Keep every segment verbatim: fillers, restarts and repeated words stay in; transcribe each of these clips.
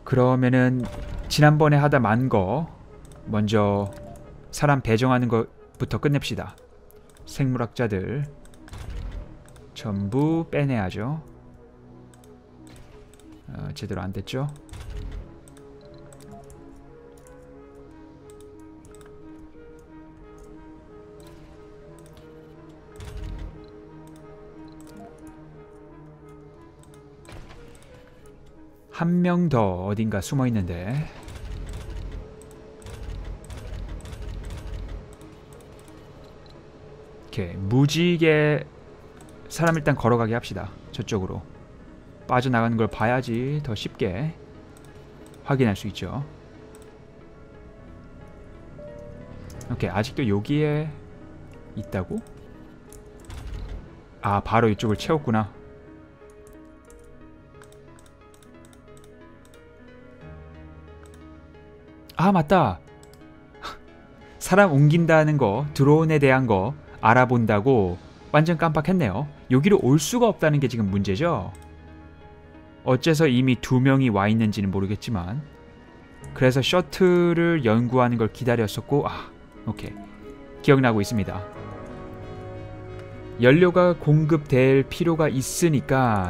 그러면은 지난번에 하다 만 거 먼저 사람 배정하는 것부터 끝냅시다. 생물학자들 전부 빼내야죠. 어, 제대로 안 됐죠? 한 명 더 어딘가 숨어 있는데. 이렇게 무지개 사람 일단 걸어가게 합시다. 저쪽으로 빠져나가는 걸 봐야지 더 쉽게 확인할 수 있죠. 오케이, 아직도 여기에 있다고? 아, 바로 이쪽을 채웠구나. 아, 맞다. 사람 옮긴다는 거, 드론에 대한 거 알아본다고 완전 깜빡했네요. 여기로 올 수가 없다는 게 지금 문제죠. 어째서 이미 두 명이 와 있는지는 모르겠지만, 그래서 셔틀을 연구하는 걸 기다렸었고, 아, 오케이, 기억나고 있습니다. 연료가 공급될 필요가 있으니까,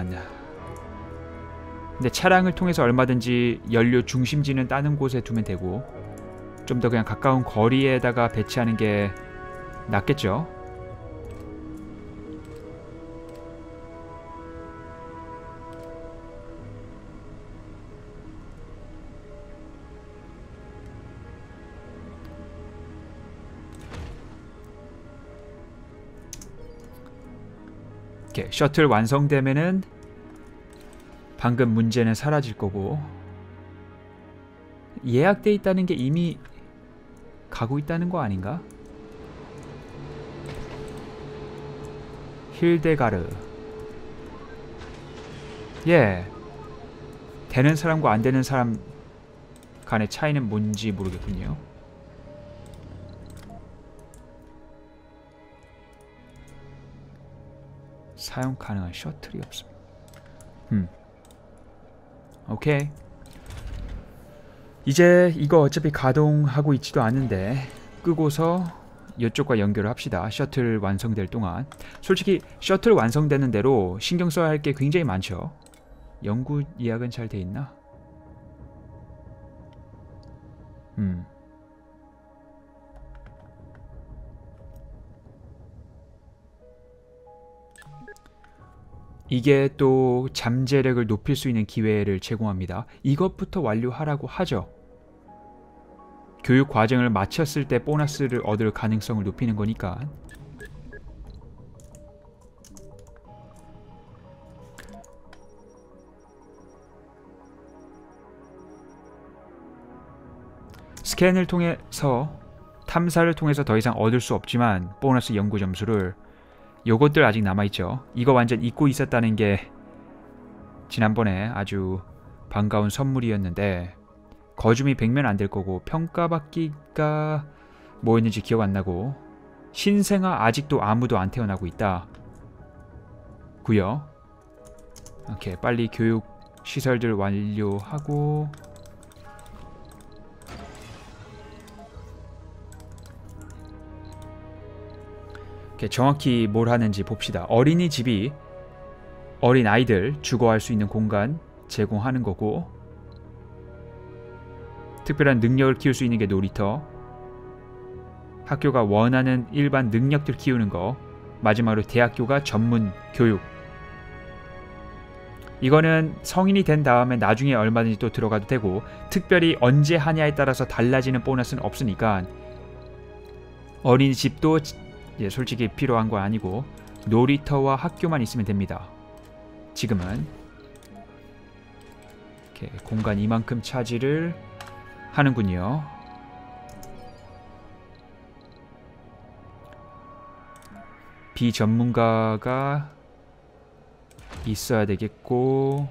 근데 차량을 통해서 얼마든지 연료 중심지는 다른 곳에 두면 되고, 좀 더 그냥 가까운 거리에다가 배치하는 게 낫겠죠. 이렇게 셔틀 완성되면은 방금 문제는 사라질 거고, 예약돼 있다는 게 이미 가고 있다는 거 아닌가? 힐데가르. 예. 되는 사람과 안 되는 사람 간의 차이는 뭔지 모르겠군요. 사용 가능한 셔틀이 없습니다. 음. 오케이. 이제 이거 어차피 가동하고 있지도 않은데 끄고서 이쪽과 연결을 합시다. 셔틀 완성될 동안. 솔직히 셔틀 완성되는 대로 신경 써야 할 게 굉장히 많죠. 연구 예약은 잘 돼 있나? 음. 이게 또 잠재력을 높일 수 있는 기회를 제공합니다. 이것부터 완료하라고 하죠. 교육 과정을 마쳤을 때 보너스를 얻을 가능성을 높이는 거니까. 스캔을 통해서, 탐사를 통해서 더 이상 얻을 수 없지만 보너스 연구 점수를, 요것들 아직 남아있죠. 이거 완전 잊고 있었다는 게 지난번에 아주 반가운 선물이었는데, 거줌이 백면 안 될 거고, 평가받기가 뭐였는지 기억 안 나고, 신생아 아직도 아무도 안 태어나고 있다 구요. 오케이, 빨리 교육 시설들 완료하고, 이렇게 정확히 뭘 하는지 봅시다. 어린이집이 어린 아이들 주거할 수 있는 공간 제공하는 거고, 특별한 능력을 키울 수 있는 게 놀이터, 학교가 원하는 일반 능력들 키우는 거, 마지막으로 대학교가 전문 교육. 이거는 성인이 된 다음에 나중에 얼마든지 또 들어가도 되고, 특별히 언제 하냐에 따라서 달라지는 보너스는 없으니까 어린이집도 예, 솔직히 필요한 건 아니고 놀이터와 학교만 있으면 됩니다. 지금은 이렇게 공간 이만큼 차지를 하는군요. 비전문가가 있어야 되겠고,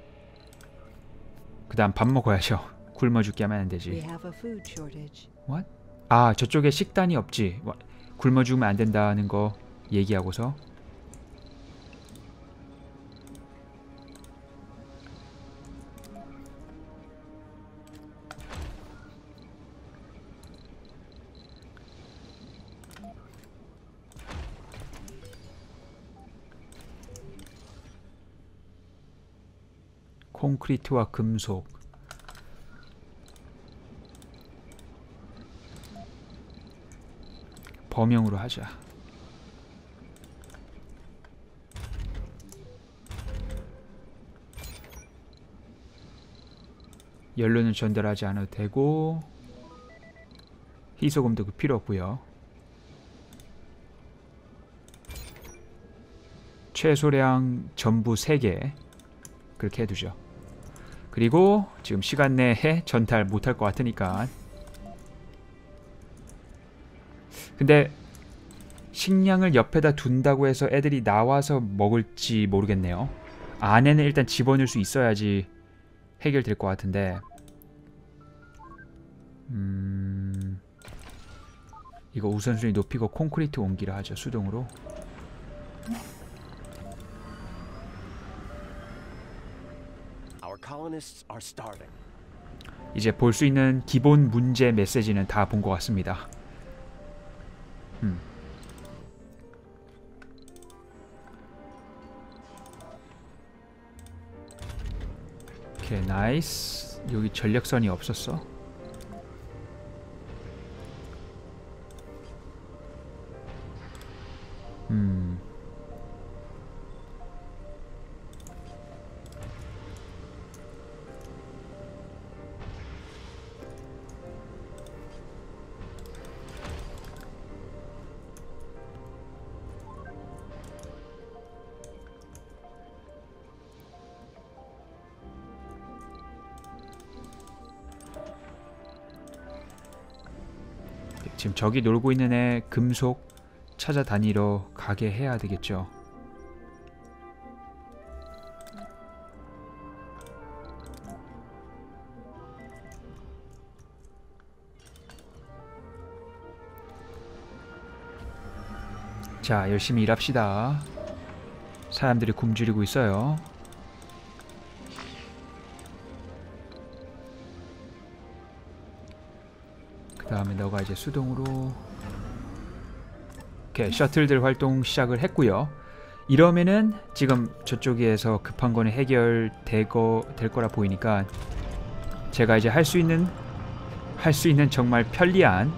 그 다음 밥 먹어야죠. 굶어 죽게 하면 안 되지. What? 아, 저쪽에 식단이 없지. 굶어 죽으면 안 된다는 거 얘기하고서. 콘크리트와 금속. 범용으로 하자. 연료는 전달하지 않아도 되고 희소금도 그 필요 없고요. 최소량 전부 세 개 그렇게 해두죠. 그리고 지금 시간 내에 전달 못할 것 같으니까. 근데 식량을 옆에다 둔다고 해서 애들이 나와서 먹을지 모르겠네요. 안에는 일단 집어넣을 수 있어야지 해결될 것 같은데. 음... 이거 우선순위 높이고 콘크리트 옮기라 하죠. 수동으로. 이제 볼 수 있는 기본 문제 메시지는 다 본 것 같습니다. 음. 오케이, 나이스. 여기 전력선이 없었어. 음. 지금 저기 놀고 있는 애 금속 찾아다니러 가게 해야 되겠죠. 자, 열심히 일합시다. 사람들이 굶주리고 있어요. 그 다음에 너가 이제 수동으로. 오케이, 셔틀들 활동 시작을 했고요. 이러면은 지금 저쪽에서 급한 거는 해결되고 될 거라 보이니까 제가 이제 할 수 있는 할 수 있는 정말 편리한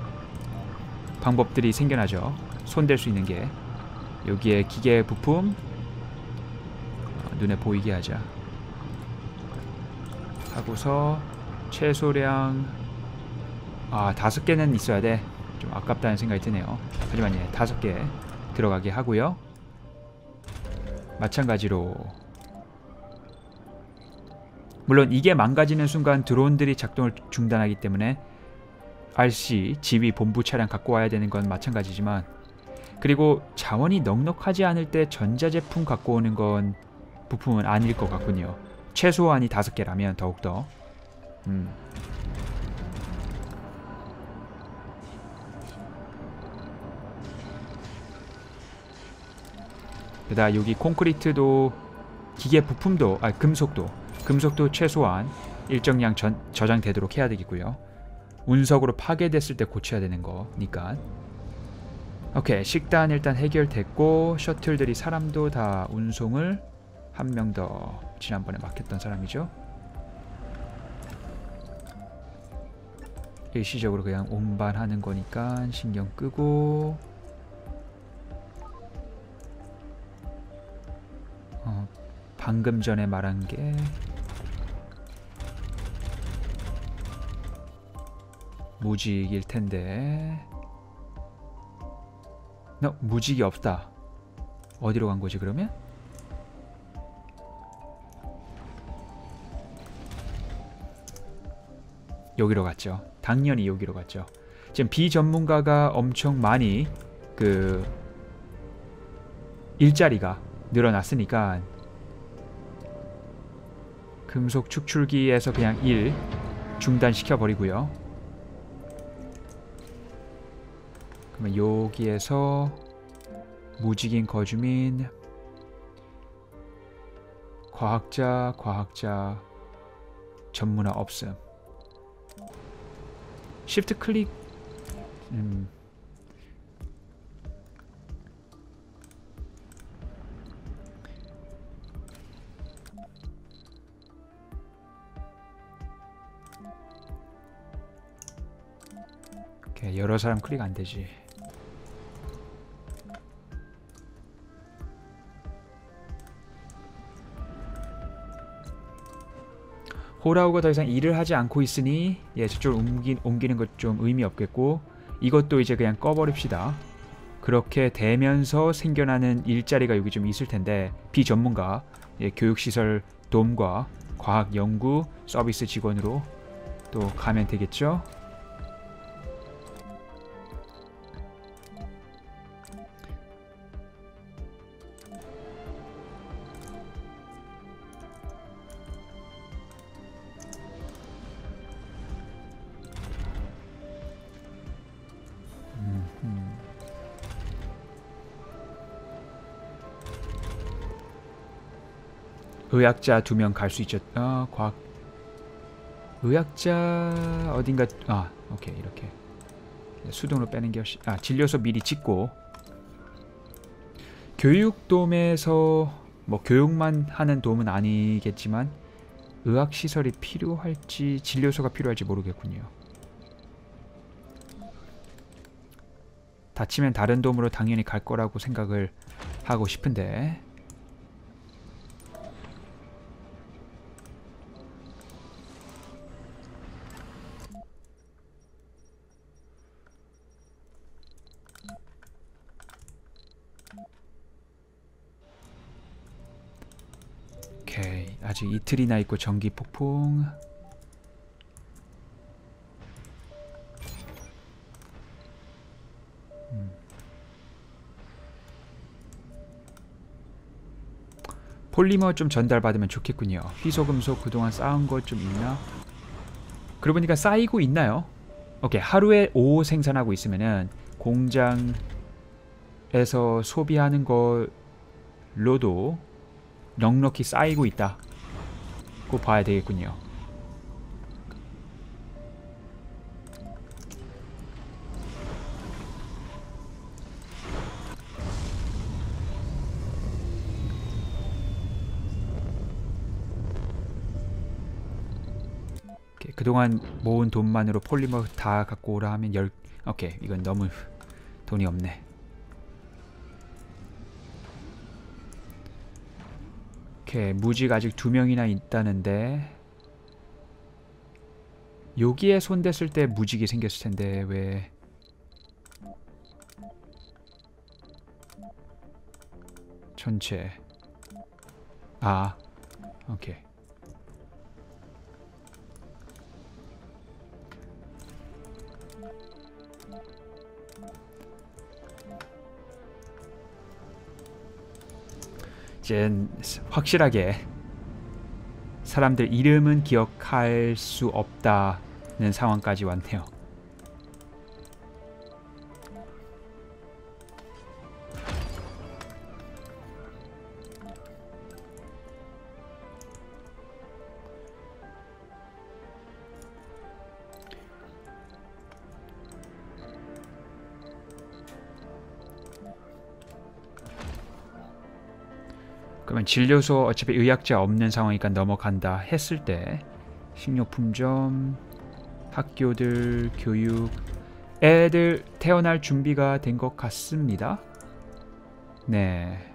방법들이 생겨나죠. 손댈 수 있는 게. 여기에 기계 부품 어, 눈에 보이게 하자. 하고서 최소량 아 다섯 개는 있어야 돼. 좀 아깝다는 생각이 드네요. 하지만 예, 다섯 개 들어가게 하고요. 마찬가지로 물론 이게 망가지는 순간 드론들이 작동을 중단하기 때문에 알씨 지휘 본부 차량 갖고 와야 되는 건 마찬가지지만, 그리고 자원이 넉넉하지 않을 때 전자제품 갖고 오는 건 부품은 아닐 것 같군요. 최소한이 다섯 개라면 더욱더. 음. 게다가 여기 콘크리트도 기계 부품도 아 금속도 금속도 최소한 일정량 전, 저장되도록 해야 되겠고요. 운석으로 파괴됐을 때 고쳐야 되는 거니까. 오케이, 식단 일단 해결됐고 셔틀들이 사람도 다 운송을 한 명 더 지난번에 맡겼던 사람이죠. 일시적으로 그냥 운반하는 거니까 신경 끄고. 어, 방금 전에 말한 게 무직일 텐데. 너 무직이 없다. 어디로 간 거지 그러면? 여기로 갔죠. 당연히 여기로 갔죠. 지금 비전문가가 엄청 많이 그 일자리가 늘어났으니까 금속 축출기에서 그냥 일 중단시켜 버리고요. 그러면 여기에서 무직인 거주민, 과학자, 과학자, 전문화 없음. 시프트 클릭. 음. 오케이, 여러 사람 클릭 안 되지. 호라우가 더 이상 일을 하지 않고 있으니 예, 저쪽으로 옮기, 옮기는 것 좀 의미 없겠고, 이것도 이제 그냥 꺼버립시다. 그렇게 되면서 생겨나는 일자리가 여기 좀 있을 텐데, 비전문가, 예, 교육시설 돔과 과학연구 서비스 직원으로 또 가면 되겠죠. 의학자 두 명 갈 수 있죠. 아, 과학 의학자 어딘가. 아, 오케이, 이렇게 수동으로 빼는 게 훨씬. 아, 진료소 미리 찍고. 교육돔에서 뭐 교육만 하는 돔은 아니겠지만 의학시설이 필요할지 진료소가 필요할지 모르겠군요. 다치면 다른 돔으로 당연히 갈 거라고 생각을 하고 싶은데. 오케이, 아직 이틀이나 있고 전기 폭풍. 음. 폴리머 좀 전달받으면 좋겠군요. 희소금속 그동안 쌓은 것 좀 있나? 그러고 보니까 쌓이고 있나요? 오케이, 하루에 오 생산하고 있으면은 공장에서 소비하는 걸로도 넉넉히 쌓이고 있다고 봐야 되겠군요. 오케이, 그동안 모은 돈만으로 폴리머 다 갖고 오라 하면 열. 오케이, 이건 너무 돈이 없네. 오케이, 무직 아직 두 명이나 있다는데 여기에 손댔을 때 무직이 생겼을 텐데 왜? 전체. 아, 오케이. 이제 확실하게 사람들 이름은 기억할 수 없다는 상황까지 왔네요. 그러면 진료소 어차피 의학자 없는 상황이니까 넘어간다 했을 때 식료품점, 학교들, 교육, 애들 태어날 준비가 된 것 같습니다. 네,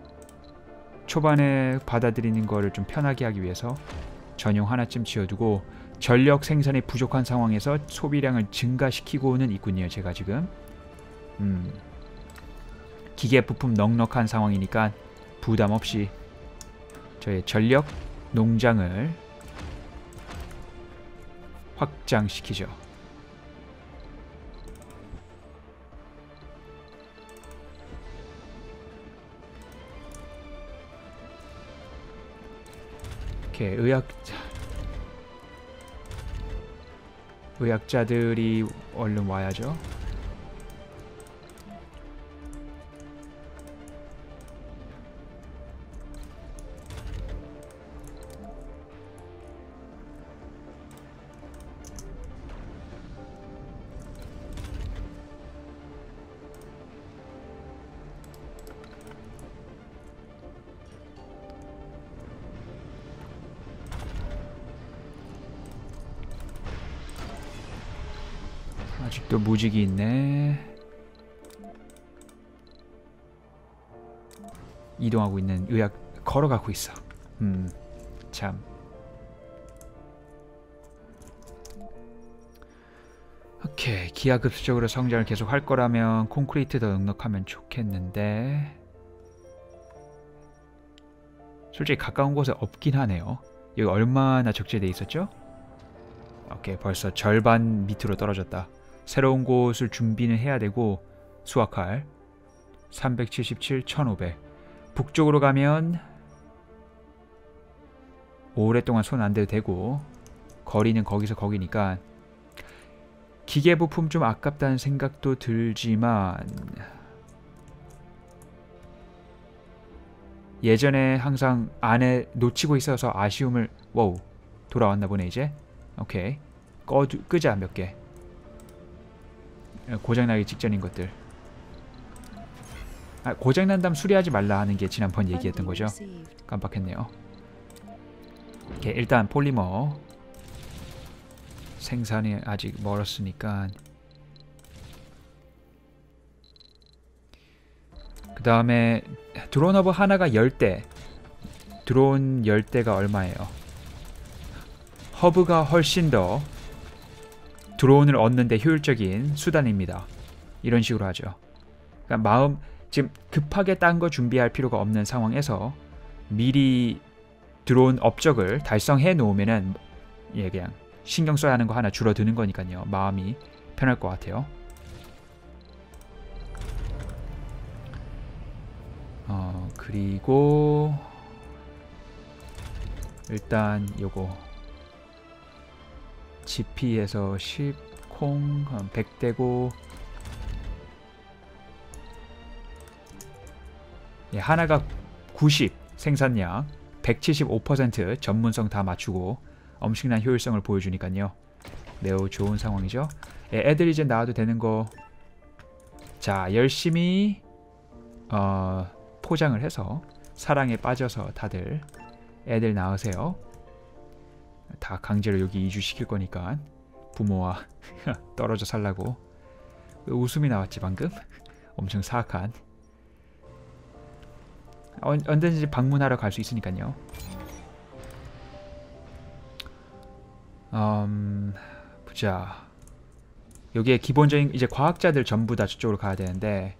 초반에 받아들이는 거를 좀 편하게 하기 위해서 전용 하나쯤 지어두고 전력 생산이 부족한 상황에서 소비량을 증가시키고는 있군요. 제가 지금 음, 기계 부품 넉넉한 상황이니까 부담 없이 저의 전력 농장을 확장시키죠. 이렇게 의학 의학자들이 얼른 와야죠. 아직도 무직이 있네. 이동하고 있는 의학 걸어가고 있어. 음, 참. 오케이, 기하급수적으로 성장을 계속 할 거라면 콘크리트 더 넉넉하면 좋겠는데 솔직히 가까운 곳에 없긴 하네요. 여기 얼마나 적재돼 있었죠? 오케이, 벌써 절반 밑으로 떨어졌다. 새로운 곳을 준비는 해야 되고 수확할 삼백칠십칠, 천오백. 북쪽으로 가면 오랫동안 손 안 대도 되고 거리는 거기서 거기니까 기계 부품 좀 아깝다는 생각도 들지만 예전에 항상 안에 놓치고 있어서 아쉬움을. 와우, 돌아왔나 보네 이제. 오케이, 꺼 끄자. 몇 개 고장나기 직전인 것들. 아, 고장난 다음 수리하지 말라 하는 게 지난번 얘기했던 거죠. 깜빡했네요. 오케이, 일단 폴리머 생산이 아직 멀었으니까. 그 다음에 드론 허브 하나가 열 대. 드론 열 대가 얼마예요? 허브가 훨씬 더 드론을 얻는데 효율적인 수단입니다. 이런 식으로 하죠. 그러니까 마음 지금 급하게 딴 거 준비할 필요가 없는 상황에서 미리 드론 업적을 달성해 놓으면은 예, 그냥 신경 써야 하는 거 하나 줄어드는 거니까요. 마음이 편할 것 같아요. 어, 그리고 일단 요거 지피에서 십, 콩 백 대고 예, 하나가 구십 생산량, 백칠십오 퍼센트 전문성 다 맞추고 엄청난 효율성을 보여주니까요. 매우 좋은 상황이죠. 예, 애들 이제 나와도 되는 거. 자, 열심히 어, 포장을 해서 사랑에 빠져서 다들 애들 낳으세요. 다 강제로 여기 이주시킬 거니까 부모와 떨어져 살라고. 웃음이 나왔지 방금? 엄청 사악한. 언, 언제든지 방문하러 갈 수 있으니까요. 음, 보자. 여기에 기본적인 이제 과학자들 전부 다 저쪽으로 가야 되는데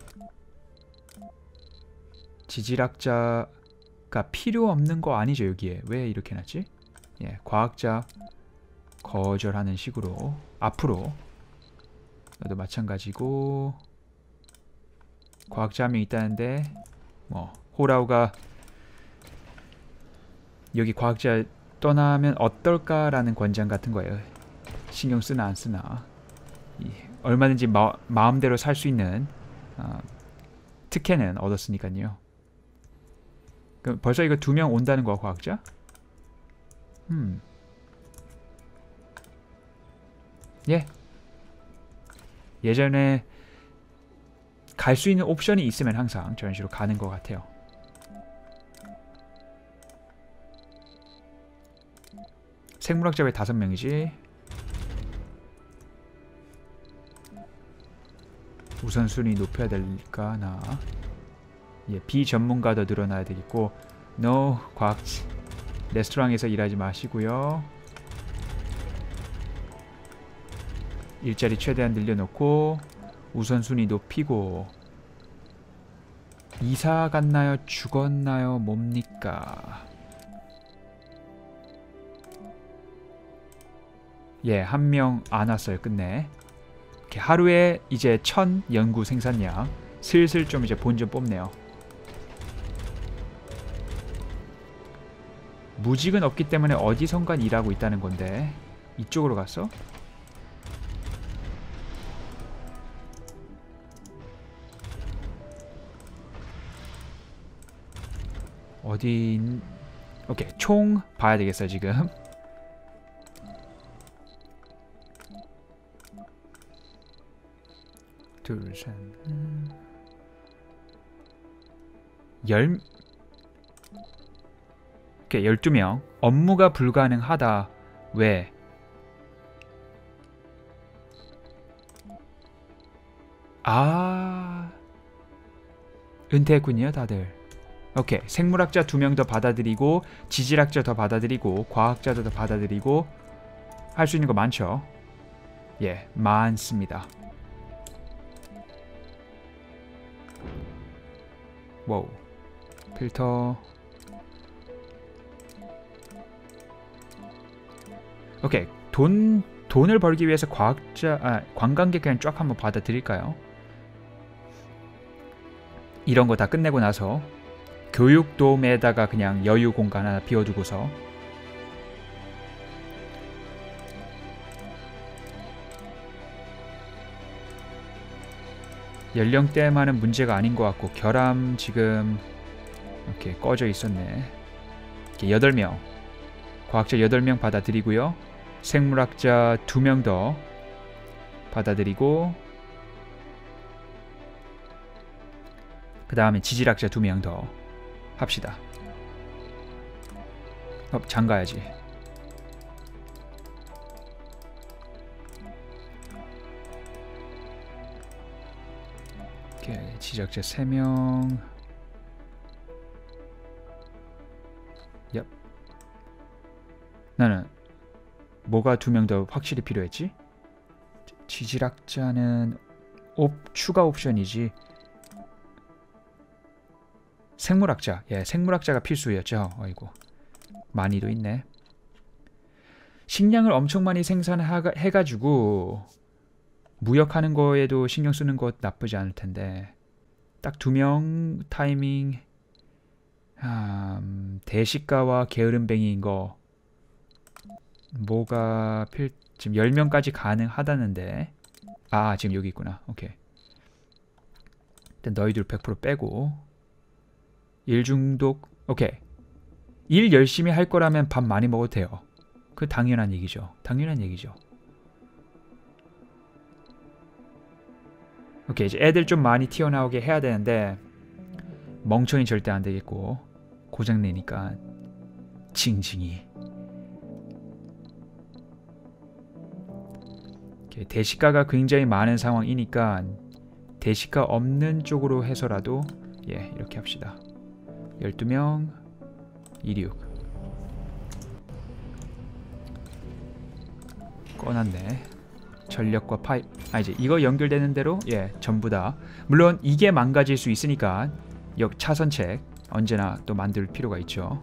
지질학자가 필요 없는 거 아니죠 여기에. 왜 이렇게 해놨지? 예, 과학자 거절하는 식으로 앞으로 너도 마찬가지고. 과학자 한 명 있다는데 뭐 호라우가 여기 과학자 떠나면 어떨까라는 권장 같은 거예요. 신경 쓰나 안 쓰나. 이, 얼마든지 마, 마음대로 살 수 있는 어, 특혜는 얻었으니까요. 그럼 벌써 이거 두 명 온다는 거야 과학자? 음. 예. 예전에 갈 수 있는 옵션이 있으면 항상 저런 식으로 가는 것 같아요. 생물학자 왜 다섯 명이지? 우선순위 높여야 될까 나. 예, 비전문가도 늘어나야 되겠고. No, 과학 레스토랑에서 일하지 마시고요. 일자리 최대한 늘려놓고 우선순위 높이고. 이사 갔나요? 죽었나요? 뭡니까? 예, 한 명 안 왔어요. 끝내. 이렇게 하루에 이제 천 연구 생산량. 슬슬 좀 이제 본전 뽑네요. 무직은 없기 때문에 어디선가 일하고 있다는 건데 이쪽으로 갔어? 어디... 오케이, 총 봐야 되겠어요 지금. 둘, 셋, 음... 열... 오케이, 열두 명. 업무가 불가능하다. 왜? 아, 은퇴했군요 다들. 오케이, 생물학자 두 명 더 받아들이고 지질학자 더 받아들이고 과학자도 더 받아들이고 할 수 있는 거 많죠. 예, 많습니다. 와우, 필터. 오케이, 돈 돈을 벌기 위해서 과학자, 아, 관광객 그냥 쫙 한번 받아들일까요? 이런 거 다 끝내고 나서 교육돔에다가 그냥 여유 공간 하나 비워두고서 연령대만은 문제가 아닌 것 같고 결함 지금 이렇게 꺼져 있었네. 이렇게 여덟 명, 과학자 여덟 명 받아들이고요. 생물학자 두 명 더 받아들이고 그 다음에 지질학자 두 명 더 합시다. 어, 장가야지. 오케이, 지질학자 세 명. 얍. 나는 뭐가 두 명 더 확실히 필요했지? 지질학자는 옵, 추가 옵션이지. 생물학자, 예, 생물학자가 필수였죠. 어이구, 많이도 있네. 식량을 엄청 많이 생산해가지고 무역하는 거에도 신경 쓰는 것 나쁘지 않을 텐데 딱 두 명 타이밍. 음, 대식가와 게으름뱅이인 거 뭐가 필 지금 열 명까지 가능하다는데. 아, 지금 여기 있구나. 오케이. 일단 너희들 백 퍼센트 빼고 일 중독. 오케이. 일 열심히 할 거라면 밥 많이 먹어도 돼요. 그 당연한 얘기죠. 당연한 얘기죠. 오케이, 이제 애들 좀 많이 튀어나오게 해야 되는데 멍청이 절대 안 되겠고 고장내니까 징징이. 오케이, 대식가가 굉장히 많은 상황이니까 대식가 없는 쪽으로 해서라도 예, 이렇게 합시다. 열두 명, 이십육. 꺼놨네. 전력과 파이. 아, 이제 이거 연결되는 대로 예, 전부 다. 물론 이게 망가질 수 있으니까 역 차선책 언제나 또 만들 필요가 있죠.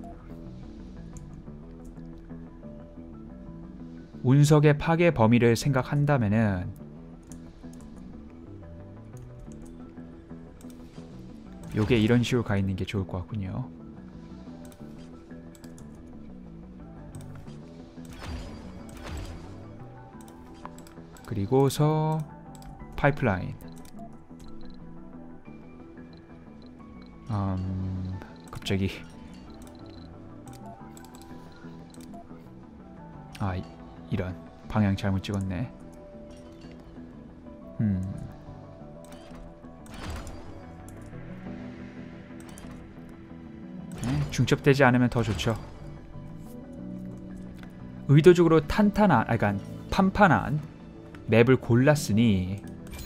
운석의 파괴 범위를 생각한다면은 요게 이런 식으로 가 있는 게 좋을 것 같군요. 그리고서 파이프라인. 음, 갑자기 아, 이, 이런 방향 잘못 찍었네. 음. 네, 중첩되지 않으면 더 좋죠. 의도적으로 탄탄한, 아, 그러니까 판판한 맵을 골랐으니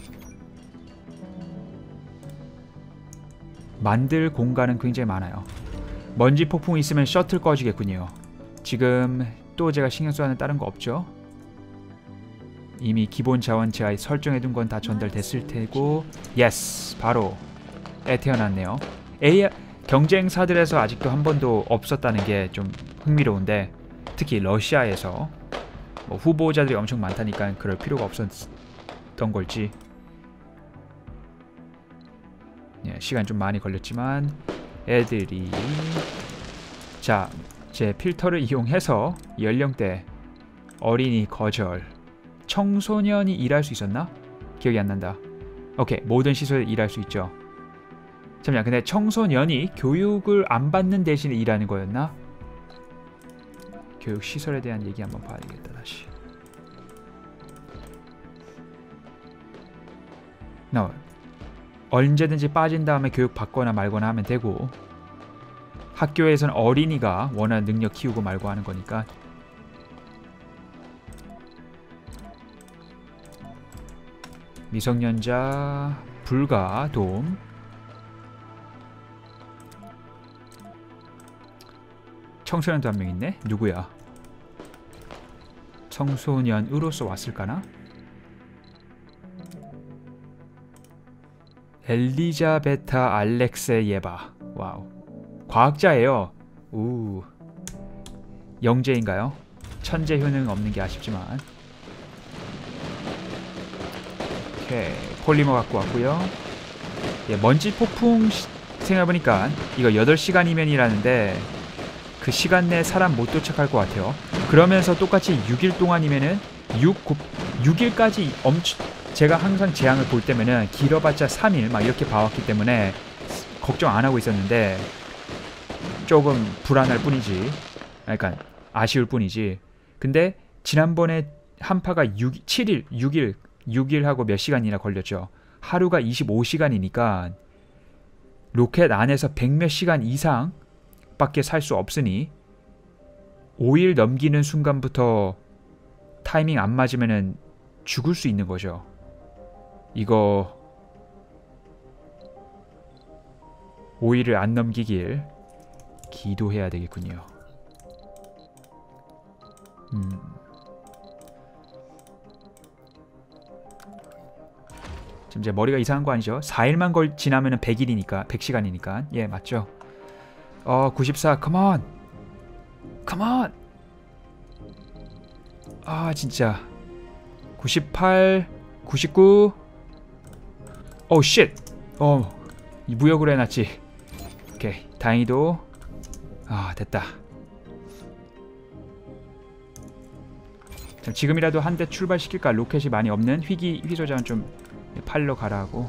만들 공간은 굉장히 많아요. 먼지 폭풍이 있으면 셔틀 꺼지겠군요. 지금 또 제가 신경 써야 하는 다른 거 없죠? 이미 기본 자원 제가 설정해둔 건 다 전달됐을 테고. 예스! 바로 애 태어났네요. 에이아이 경쟁사들에서 아직도 한 번도 없었다는 게 좀 흥미로운데 특히 러시아에서 뭐 후보자들이 엄청 많다니까 그럴 필요가 없었던 걸지. 예, 시간 좀 많이 걸렸지만 애들이 자, 제 필터를 이용해서 연령대 어린이 거절. 청소년이 일할 수 있었나? 기억이 안 난다. 오케이, 모든 시설에 일할 수 있죠. 잠시만, 근데 청소년이 교육을 안 받는 대신에 일하는 거였나? 교육 시설에 대한 얘기 한번 봐야겠다. 다시. No. 언제든지 빠진 다음에 교육 받거나 말거나 하면 되고, 학교에서는 어린이가 원하는 능력 키우고 말고 하는 거니까. 미성년자 불가 도움. 청소년도 한 명 있네? 누구야? 청소년으로서 왔을까나? 엘리자베타 알렉세예바. 와우. 과학자예요. 우. 영재인가요? 천재 효능 없는 게 아쉽지만. 오케이. 폴리머 갖고 왔고요. 예, 먼지 폭풍 시, 생각해보니까 이거 여덟 시간이면이라는데 그 시간 내에 사람 못 도착할 것 같아요. 그러면서 똑같이 육 일 동안이면은 육, 육 일까지 엄청 제가 항상 재앙을 볼 때면은 길어봤자 삼 일 막 이렇게 봐왔기 때문에 걱정 안 하고 있었는데 조금 불안할 뿐이지. 그러니까 아쉬울 뿐이지. 근데 지난번에 한파가 육, 칠 일, 육 일, 육 일 하고 몇 시간이나 걸렸죠. 하루가 이십오 시간이니까 로켓 안에서 백 몇 시간 이상 밖에 살 수 없으니 오 일 넘기는 순간부터 타이밍 안 맞으면은 죽을 수 있는 거죠. 이거 오 일을 안 넘기길 기도해야 되겠군요. 음. 지금 제 머리가 이상한 거 아니죠? 사 일만 걸 지나면은 백 일이니까 백 시간이니까. 예, 맞죠? 어, 구십사. 컴온. 컴온. 아, 진짜. 구십팔, 구십구. 오, 쉣. 어, 무역으로 해놨지. 오케이. 다행히도. 아, 됐다. 지금이라도 한 대 출발시킬까? 로켓이 많이 없는 휘기 휘소자는 좀 팔러 가라 하고.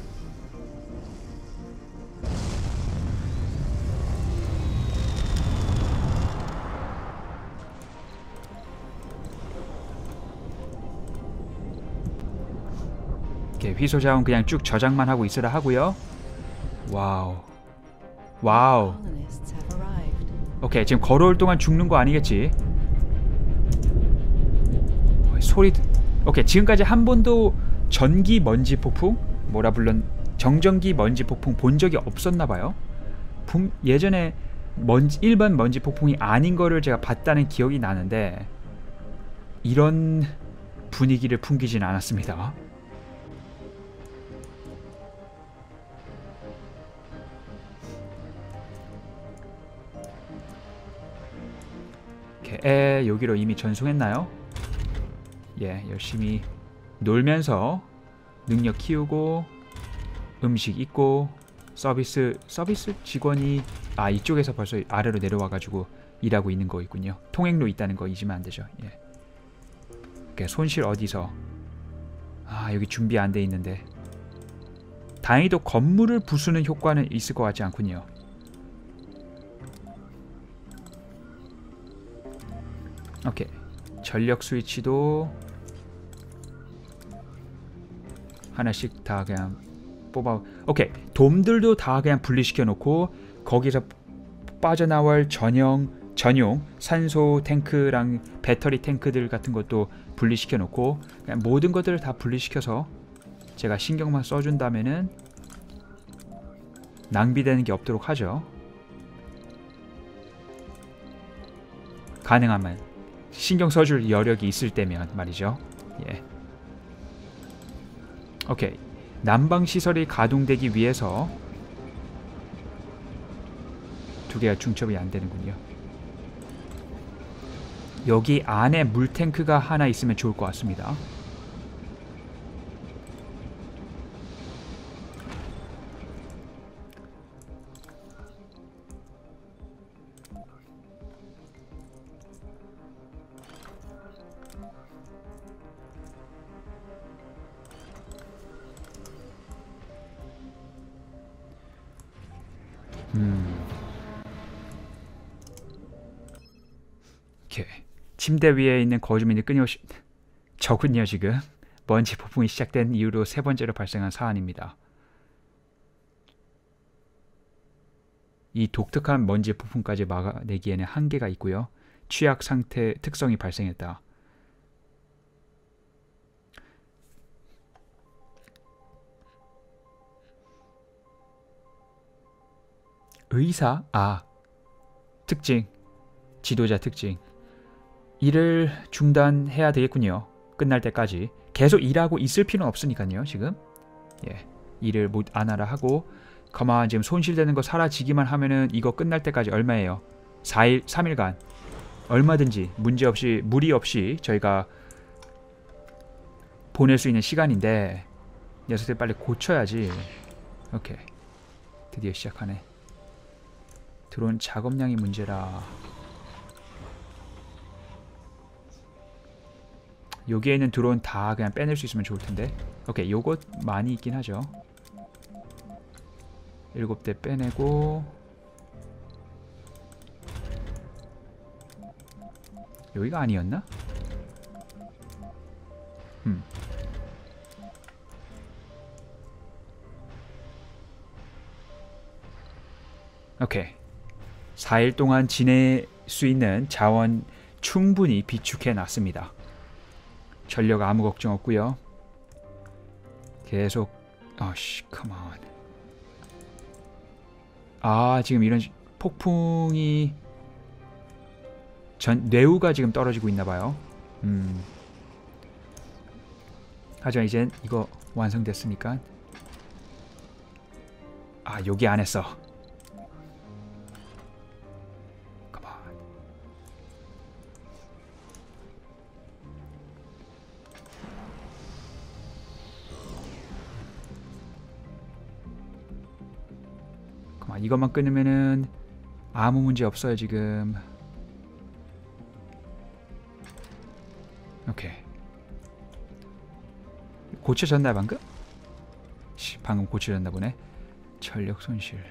이렇게 휘소자원 그냥 쭉 저장만 하고 있으라 하고요. 와우. 와우. 오케이, 지금 걸어올 동안 죽는 거 아니겠지? 소리. 오케이, 지금까지 한 번도 전기 먼지 폭풍? 뭐라 불렀... 정전기 먼지 폭풍 본 적이 없었나봐요. 예전에 먼지, 일반 먼지 폭풍이 아닌 거를 제가 봤다는 기억이 나는데 이런 분위기를 풍기진 않았습니다. 에, 여기로 이미 전송했나요? 예, 열심히 놀면서 능력 키우고 음식 있고 서비스 서비스 직원이 아 이쪽에서 벌써 아래로 내려와가지고 일하고 있는 거 있군요. 통행로 있다는 거 잊으면 안 되죠. 예. 그러니까 손실 어디서? 아, 여기 준비 안 돼 있는데. 다행히도 건물을 부수는 효과는 있을 것 같지 않군요. 오케이. 전력 스위치도 하나씩 다 그냥 뽑아. 오케이. 돔들도 다 그냥 분리시켜 놓고 거기서 빠져나올 전용 전용 산소 탱크랑 배터리 탱크들 같은 것도 분리시켜 놓고 그냥 모든 것들을 다 분리시켜서 제가 신경만 써준다면은 낭비되는 게 없도록 하죠. 가능하면 신경 써줄 여력이 있을 때면 말이죠. 예. 오케이. 난방 시설이 가동되기 위해서 두 개가 중첩이 안 되는군요. 여기 안에 물탱크가 하나 있으면 좋을 것 같습니다. 음. 오케이. 침대 위에 있는 거주민이 끊임없이 적은요 지금 먼지 폭풍이 시작된 이후로 세 번째로 발생한 사안입니다. 이 독특한 먼지 폭풍까지 막아내기에는 한계가 있고요. 취약 상태 특성이 발생했다. 의사? 아, 특징. 지도자 특징. 일을 중단해야 되겠군요. 끝날 때까지. 계속 일하고 있을 필요는 없으니까요. 지금. 예, 일을 못 안 하라 하고 가만 지금 손실되는 거 사라지기만 하면은 이거 끝날 때까지 얼마예요? 사 일, 삼 일간 얼마든지 문제없이 무리 없이 저희가 보낼 수 있는 시간인데 녀석들 빨리 고쳐야지. 오케이. 드디어 시작하네. 드론 작업량이 문제라. 여기에 있는 드론 다 그냥 빼낼 수 있으면 좋을 텐데. 오케이, 요것 많이 있긴 하죠. 일곱 대 빼내고 여기가 아니었나? 음. 오케이. 사 일 동안 지낼 수 있는 자원 충분히 비축해 놨습니다. 전력 아무 걱정 없고요. 계속 아씨 컴온. 아 지금 이런 폭풍이 전 뇌우가 지금 떨어지고 있나봐요. 음. 하지만 이젠 이거 완성됐으니까. 아 여기 안 했어. 이것만 끊으면은 아무 문제 없어요 지금. 오케이. 고쳐졌나 방금? 시, 방금 고쳐졌나 보네. 전력 손실.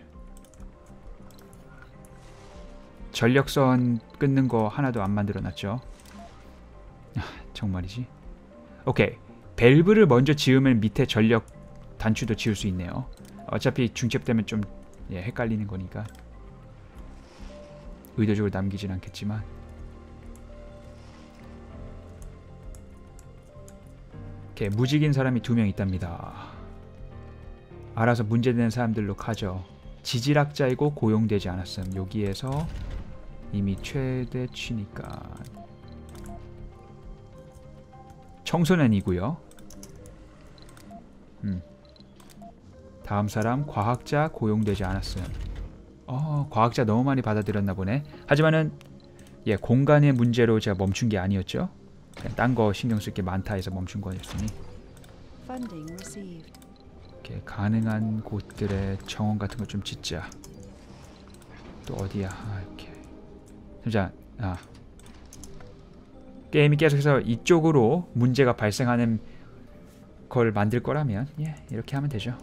전력선 끊는 거 하나도 안 만들어놨죠. 아, 정말이지. 오케이. 밸브를 먼저 지으면 밑에 전력 단추도 지을 수 있네요. 어차피 중첩되면 좀 예, 헷갈리는 거니까 의도적으로 남기진 않겠지만. 오케이, 무직인 사람이 두 명 있답니다. 알아서 문제되는 사람들로 가죠. 지질학자이고 고용되지 않았음. 여기에서 이미 최대치니까 청소년이고요. 음. 다음 사람 과학자 고용되지 않았음. 어, 과학자 너무 많이 받아들였나 보네. 하지만은 예, 공간의 문제로 제가 멈춘 게 아니었죠. 그냥 딴 거 신경 쓸 게 많다 해서 멈춘 거였으니. 이렇게 가능한 곳들의 정원 같은 거 좀 짓자. 또 어디야? 아, 이렇게. 자, 아. 게임이 계속해서 이쪽으로 문제가 발생하는 걸 만들 거라면 예, 이렇게 하면 되죠.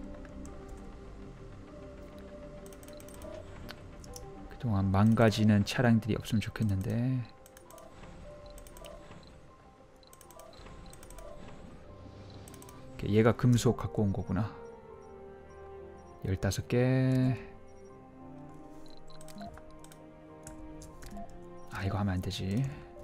그동안 망가지는 차량들이 없으면 좋겠는데. 얘가 금속 갖고 온 거구나. 열다섯 개. 아 이거 하면 안 되지.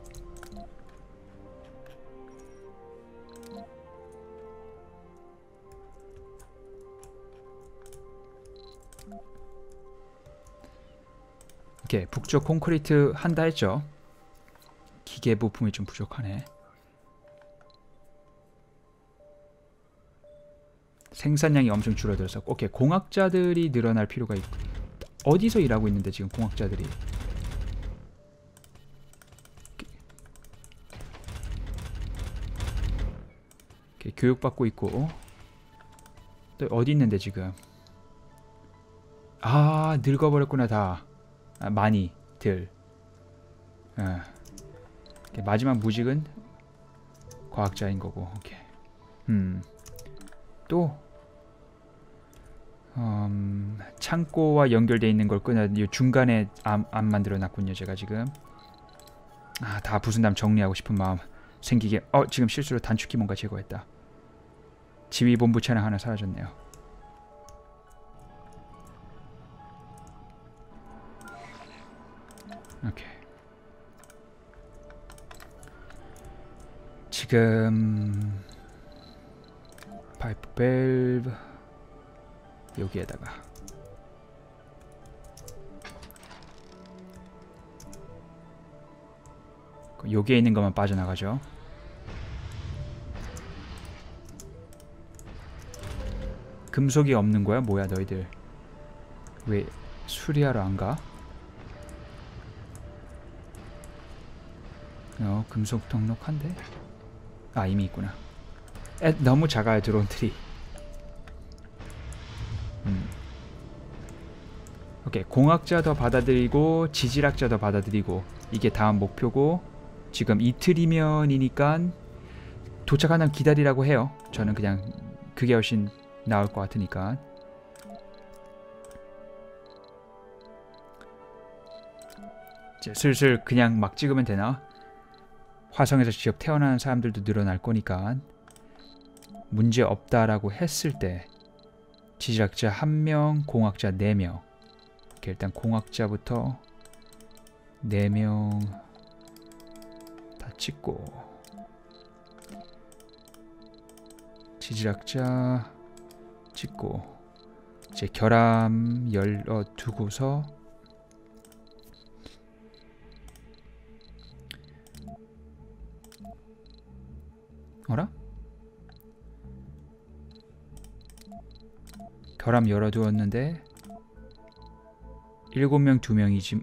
이렇게 북쪽 콘크리트 한다 했죠. 기계 부품이 좀 부족하네. 생산량이 엄청 줄어들어서 오케이, 공학자들이 늘어날 필요가 있고. 어디서 일하고 있는데 지금 공학자들이. 이렇게 교육받고 있고. 또 어디 있는데 지금. 아 늙어버렸구나 다. 아, 많이들. 어. 마지막 무직은 과학자인 거고. 오케이. 음. 또 음, 창고와 연결되어 있는 걸 끊어 이 중간에 안, 안 만들어 놨군요 제가 지금. 아, 다 부순 다음 정리하고 싶은 마음 생기게. 어 지금 실수로 단축키 뭔가 제거했다. 지휘본부 차량 하나 사라졌네요. 오케이. 지금 파이프 밸브 여기에다가 여기에 있는 것만 빠져나가죠. 금속이 없는 거야? 뭐야 너희들? 왜 수리하러 안 가? 어, 금속 넉넉한데? 아, 이미 있구나. 에, 너무 작아요 드론들이. 음. 오케이, 공학자도 받아들이고 지질학자도 받아들이고 이게 다음 목표고, 지금 이틀이면이니까 도착하는 기다리라고 해요. 저는 그냥 그게 훨씬 나을 것 같으니까. 이제 슬슬 그냥 막 찍으면 되나? 화성에서 직접 태어나는 사람들도 늘어날 거니까 문제 없다라고 했을 때 지질학자 한 명, 공학자 네 명. 이렇게 일단 공학자부터 네 명 다 찍고, 지질학자 찍고, 이제 결함 열어 두고서 어라? 결함 열어두었는데 일곱 명 두 명이지.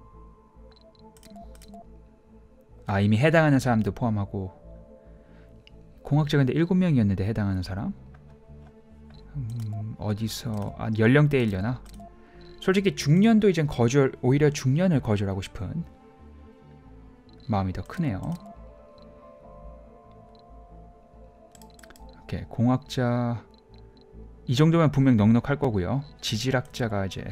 아, 이미 해당하는 사람도 포함하고. 공학자 근데 일곱 명이었는데 해당하는 사람? 음, 어디서... 아, 연령대이려나? 솔직히 중년도 이젠 거절, 오히려 중년을 거절하고 싶은 마음이 더 크네요. 오케이, 공학자 이 정도면 분명 넉넉할 거고요. 지질학자가 이제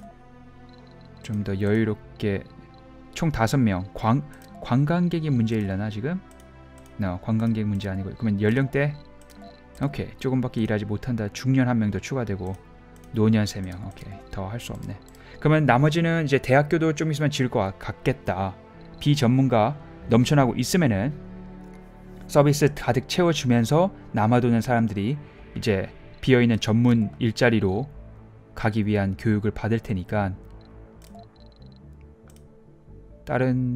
좀 더 여유롭게 총 다섯 명. 관, 관광객이 문제일려나 지금? No, 관광객 문제 아니고. 그러면 연령대? 오케이, 조금밖에 일하지 못한다. 중년 한 명 더 추가되고 노년 세 명. 오케이, 더 할 수 없네. 그러면 나머지는 이제 대학교도 좀 있으면 지을 것 같겠다. 비전문가 넘쳐나고 있으면은 서비스 가득 채워주면서 남아도는 사람들이 이제 비어있는 전문 일자리로 가기 위한 교육을 받을 테니까 다른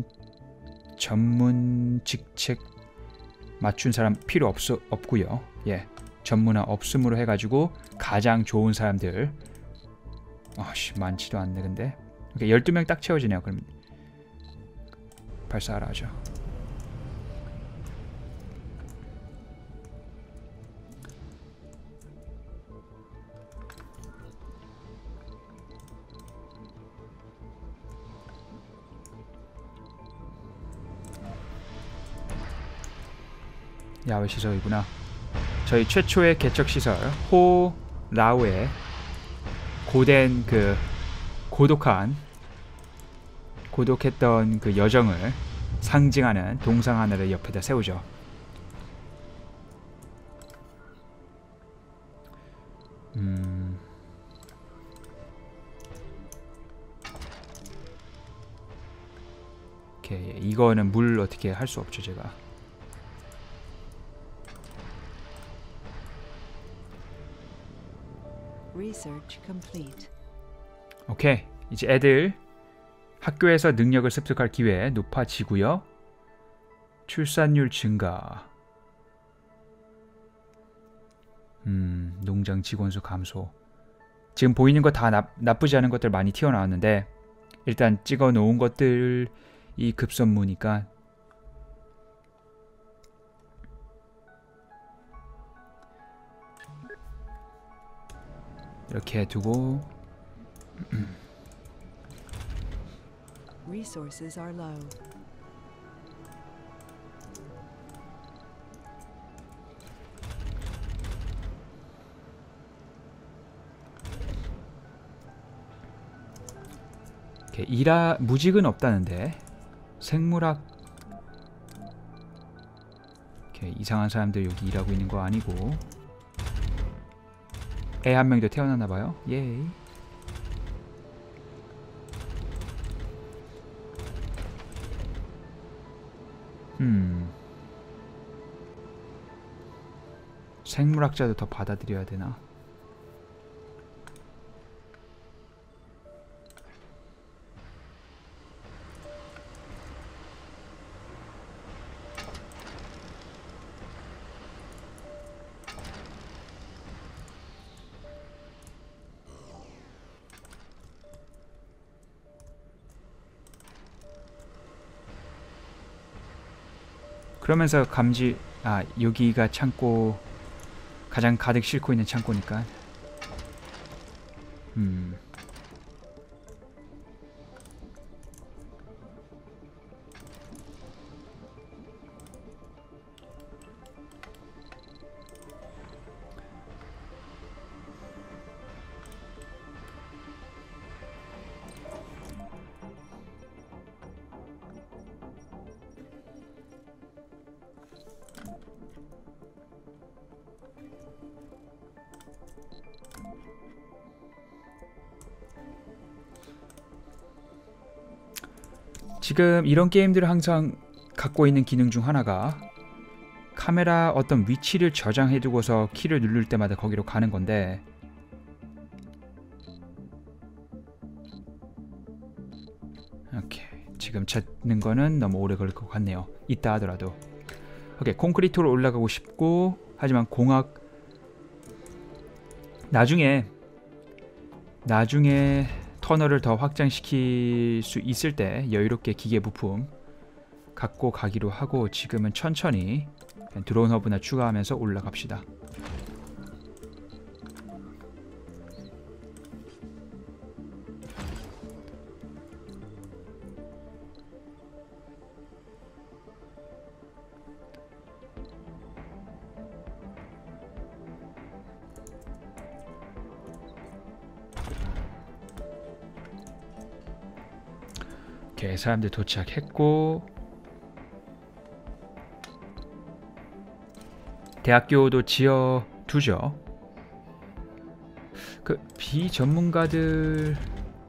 전문 직책 맞춘 사람 필요 없어, 없고요. 예, 전문화 없음으로 해가지고 가장 좋은 사람들. 아씨, 많지도 않네 근데. 오케이, 열두 명 딱 채워지네요. 그럼 발사하라 하죠. 야외 시설이구나. 저희 최초의 개척 시설 호 라오의 고된 그 고독한 고독했던 그 여정을 상징하는 동상 하나를 옆에다 세우죠. 음. 오케이, 이거는 물 어떻게 할 수 없죠 제가. Research complete. 오케이, 이제 애들 학교에서 능력을 습득할 기회 높아지고요. 출산율 증가. 음, 농장 직원 수 감소. 지금 보이는 거 다 나쁘지 않은 것들 많이 튀어나왔는데 일단 찍어 놓은 것들이 급선무니까 이렇게 두고. Resources are low. 이렇게 일하 무직은 없다는데 생물학 이렇게 이상한 사람들 여기 일하고 있는 거 아니고. 애 한 명도 태어났나 봐요. 예이. 음. 생물학자도 더 받아들여야 되나? 그러면서 감지 아 여기가 창고 가장 가득 싣고 있는 창고니까. 음. 지금 이런 게임들을 항상 갖고 있는 기능 중 하나가 카메라 어떤 위치를 저장해 두고서 키를 누를 때마다 거기로 가는 건데, 오케이. 지금 찾는 거는 너무 오래 걸릴 것 같네요. 있다 하더라도. 오케이. 콘크리트로 올라가고 싶고, 하지만 공학 나중에 나중에 터널을 더 확장시킬 수 있을 때 여유롭게 기계 부품 갖고 가기로 하고, 지금은 천천히 드론 허브나 추가하면서 올라갑시다. 오케이, 사람들 도착했고, 대학교도 지어 두죠. 그 비전문가들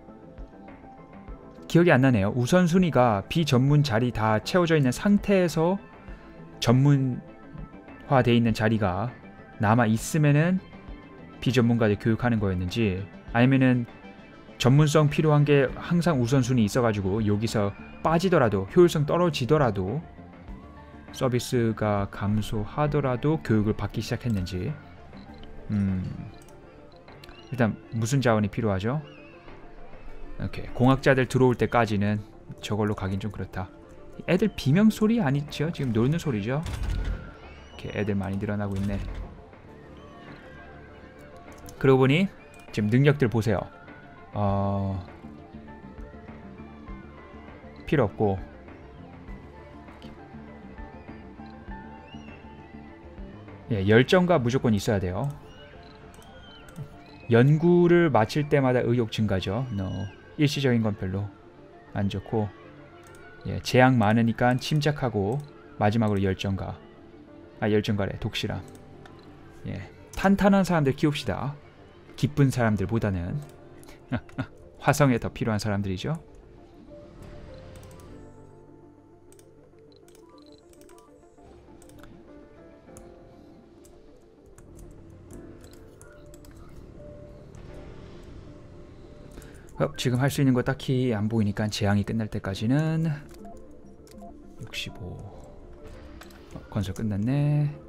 기억이 안 나네요. 우선순위가 비전문 자리 다 채워져 있는 상태에서 전문화돼 있는 자리가 남아 있으면은 비전문가들 교육하는 거였는지, 아니면은 전문성 필요한 게 항상 우선순위 있어가지고 여기서 빠지더라도, 효율성 떨어지더라도, 서비스가 감소하더라도 교육을 받기 시작했는지. 음, 일단 무슨 자원이 필요하죠? 오케이. 공학자들 들어올 때까지는 저걸로 가긴 좀 그렇다. 애들 비명 소리 아니죠? 지금 노는 소리죠? 이렇게 애들 많이 늘어나고 있네. 그러고 보니 지금 능력들 보세요. 어... 필요 없고, 예, 열정가 무조건 있어야 돼요. 연구를 마칠 때마다 의욕 증가죠. no. 일시적인 건 별로 안 좋고, 예, 재앙 많으니까 침착하고, 마지막으로 열정가. 아, 열정가래. 독실함. 예, 탄탄한 사람들 키웁시다. 기쁜 사람들보다는. 화성에 더 필요한 사람들이죠. 어, 지금 할 수 있는 거 딱히 안 보이니까 재앙이 끝날 때까지는 육십오. 어, 건설 끝났네.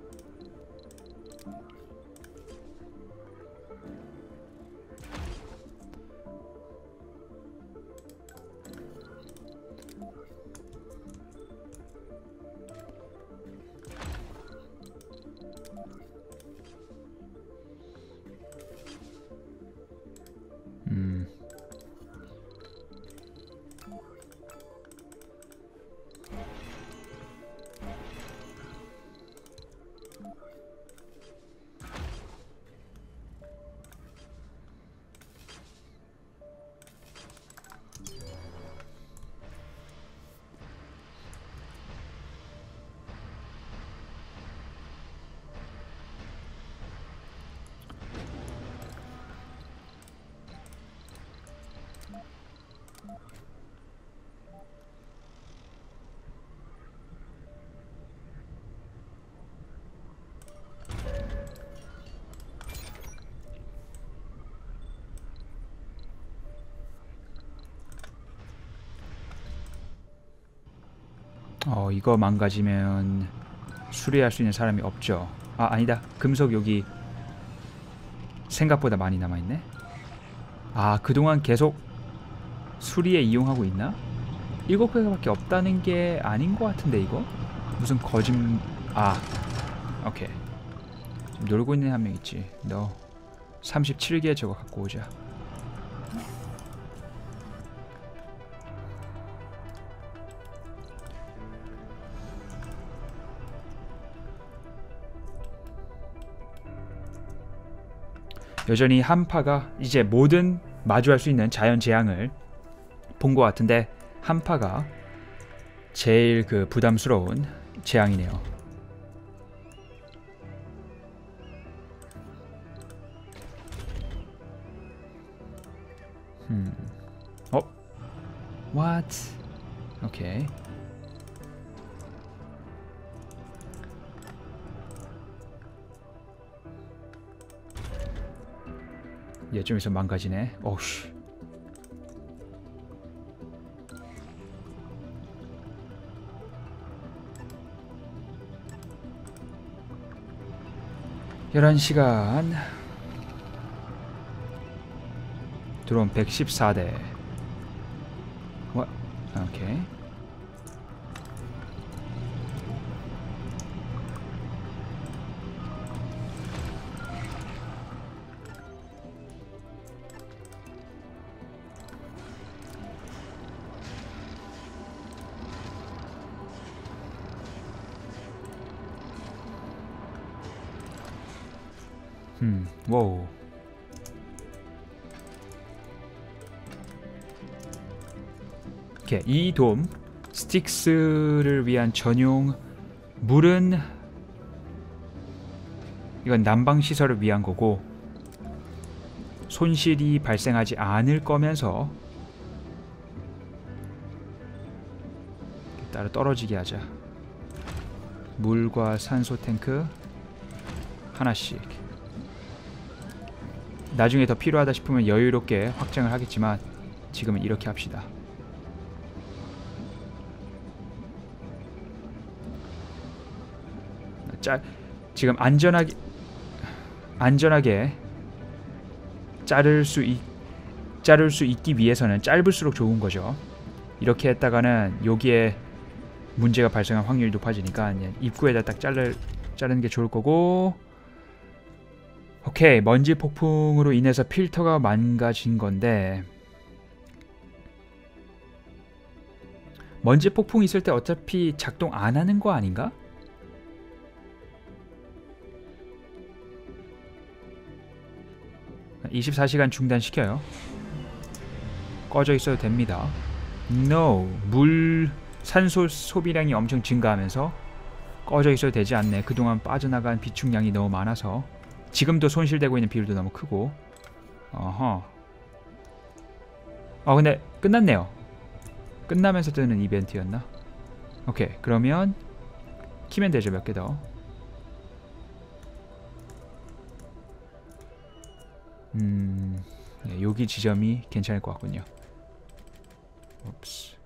음. 어, 이거 망가지면 수리할 수 있는 사람이 없죠. 아, 아니다. 금속 여기 생각보다 많이 남아있네. 아, 그동안 계속 수리에 이용하고 있나? 일곱 개밖에 없다는 게 아닌 것 같은데, 이거? 무슨 거짓... 아 오케이. 지금 놀고 있는 한 명 있지. 너 삼십칠 개 저거 갖고 오자. 여전히 한파가 이제 모든 마주할 수 있는 자연 재앙을 본 것 같은데 한파가 제일 그 부담스러운 재앙이네요. 음. 어? What? 오케이. 얘 좀 있으면 망가지네. 어우씨. 열한 시간. 드론 백십사 대. 와, 오케이. 음, 와우. 오케이, 이 돔 스틱스를 위한 전용 물은 이건 난방 시설을 위한 거고 손실이 발생하지 않을 거면서 따로 떨어지게 하자. 물과 산소 탱크 하나씩. 나중에 더 필요하다 싶으면 여유롭게 확장을 하겠지만 지금은 이렇게 합시다. 짜, 지금 안전하게 안전하게 자를 수 있, 자를 수 있기 위해서는 짧을수록 좋은 거죠. 이렇게 했다가는 여기에 문제가 발생할 확률이 높아지니까 입구에다 딱 자를 자르는 게 좋을 거고. 오케이, 먼지 폭풍으로 인해서 필터가 망가진 건데 먼지 폭풍 있을 때 어차피 작동 안 하는 거 아닌가? 이십사 시간 중단시켜요. 꺼져 있어도 됩니다. No, 물 산소 소비량이 엄청 증가하면서 꺼져 있어도 되지 않네. 그동안 빠져나간 비축량이 너무 많아서. 지금도 손실되고 있는 비율도 너무 크고. 어허. 어 근데 끝났네요. 끝나면서 뜨는 이벤트였나? 오케이, 그러면 키면 되죠. 몇 개 더. 음, 네, 여기 지점이 괜찮을 것 같군요. 옵스.